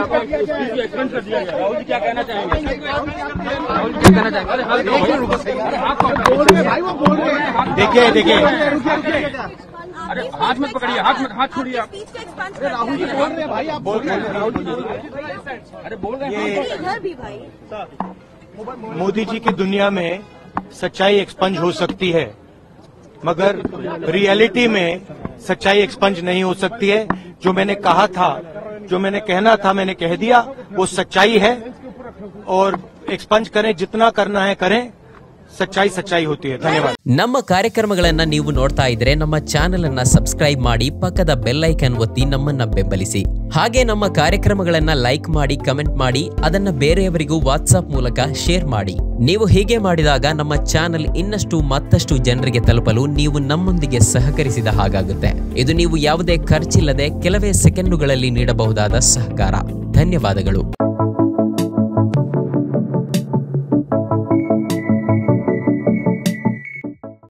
Expand कर दिया गया। राहुल जी क्या कहना चाहेंगे? राहुल जी क्या कहना चाहेंगे? देखिए अरे हाथ मत पकड़िए, हाथ छोड़िए आप। राहुल जी बोल रहे हैं भाई, आप बोल रहे हैं। राहुल जी अरे बोल रहे हैं। मोदी जी की दुनिया में सच्चाई एक्सपंज हो सकती है, मगर रियलिटी में सच्चाई एक्सपंज नहीं हो सकती है। जो मैंने कहा था, जो मैंने कहना था, मैंने कह दिया, वो सच्चाई है। और एक्सपंज करें, जितना करना है करें, सच्चाई सच्चाई होती है। धन्यवाद। ನಮ್ಮ ಕಾರ್ಯಕ್ರಮಗಳನ್ನ ನೀವು ನೋಡ್ತಾ ಇದ್ರೆ ನಮ್ಮ ಚಾನೆಲ್ ಅನ್ನ ಸಬ್ಸ್ಕ್ರೈಬ್ ಮಾಡಿ, ಪಕ್ಕದ ಬೆಲ್ ಐಕಾನ್ ಒತ್ತಿ ನಮ್ಮನ್ನ ಬೆಂಬಲಿಸಿ. ಹಾಗೆ ನಮ್ಮ ಕಾರ್ಯಕ್ರಮಗಳನ್ನ ಲೈಕ್ ಮಾಡಿ, ಕಮೆಂಟ್ ಮಾಡಿ, ಅದನ್ನ ಬೇರೆಯವರಿಗೂ ವಾಟ್ಸ್ಆಪ್ ಮೂಲಕ ಶೇರ್ ಮಾಡಿ. ನೀವು ಹೀಗೆ ಮಾಡಿದಾಗ ನಮ್ಮ ಚಾನೆಲ್ ಇನ್ನಷ್ಟು ಮತ್ತಷ್ಟು ಜನರಿಗೆ ತಲುಪಲು ನೀವು ನಮ್ಮೊಂದಿಗೆ ಸಹಕರಿಸಿದ ಹಾಗಾಗುತ್ತೆ. ಇದು ನೀವು ಯಾವುದೇ ಖರ್ಚಿಲ್ಲದೆ ಕೆಲವೇ ಸೆಕೆಂಡುಗಳಲ್ಲಿ ನೀಡಬಹುದಾದ ಸಹಕಾರ. ಧನ್ಯವಾದಗಳು.